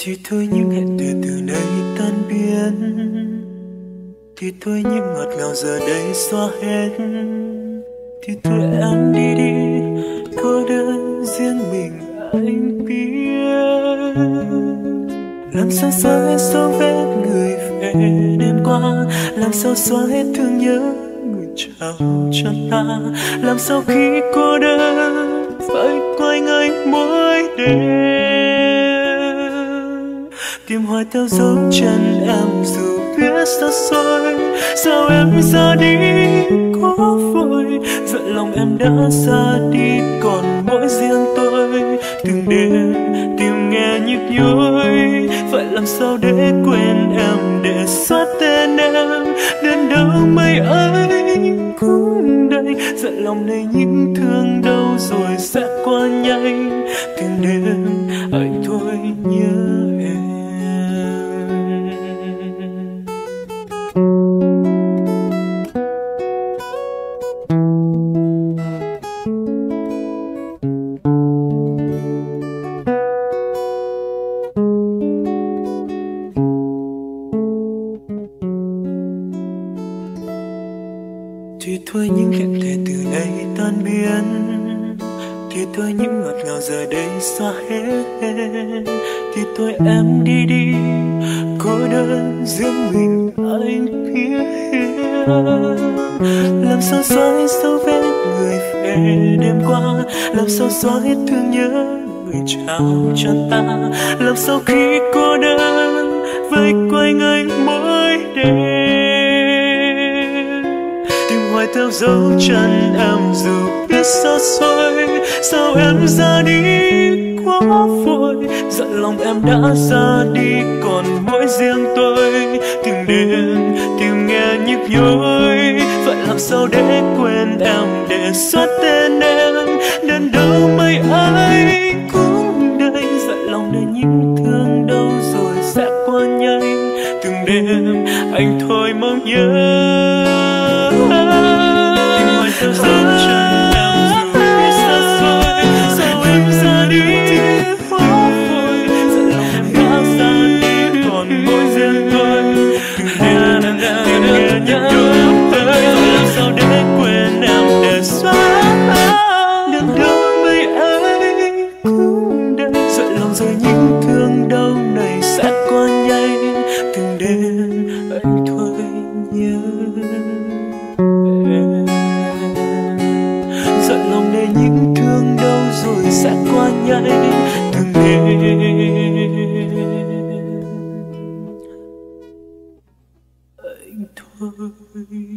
Thì thôi những hẹn thề từ nay tan biến, thì thôi những ngọt ngào giờ đây xóa hết. Thì thôi em đi đi, cô đơn riêng mình anh biết. Làm sao xóa hết dấu vết người về đêm qua, làm sao xóa hết thương nhớ người trao cho ta. Làm sao khi cô đơn phải quay ngay mỗi đêm, tìm hoài theo dấu chân em dù biết xa xôi. Sao em ra đi có vội, giận lòng em đã ra đi còn mỗi riêng tôi. Từng đêm tìm nghe nhức nhối, phải làm sao để quên em, để xóa tên em. Đến đâu mây ấy cũng đây, giận lòng này những thương đau rồi sẽ qua nhanh. Từng đêm anh thôi nhớ em. Thì thôi những hẹn thề từ nay tan biến, thì thôi những ngọt ngào giờ đây xa hết. Thì thôi em đi đi, cô đơn riêng mình anh biết. Làm sao xóa hết dấu vết người về đêm qua, làm sao xóa hết thương nhớ người trao cho ta. Làm sao khi cô đơn vây quanh anh mỗi đêm, hoài theo dấu chân em dù biết xa xôi. Sao em ra đi quá vội, giận lòng em đã ra đi còn mỗi riêng tôi. Từng đêm tìm nghe nhức nhối, phải làm sao để quên em, để xóa tên em. Đến đâu mây ấy cũng đây, giận lòng này những thương đau rồi sẽ qua nhanh. Từng đêm anh thôi mong nhớ, theo dấu chân em dù biết xa xôi. Sao em ra đi quá vội, giận lòng em đã ra đi còn mỗi riêng tôi. Từng đêm tìm nghe nhức nhối, phải làm sao để quên em, để xóa. Đến đâu mây ấy cũng đây, giận lòng rồi những thương đau này sẽ qua nhanh. Từng đêm anh thôi nhớ em, giận lòng để những thương đau rồi sẽ qua nhanh. Từng đêm anh thôi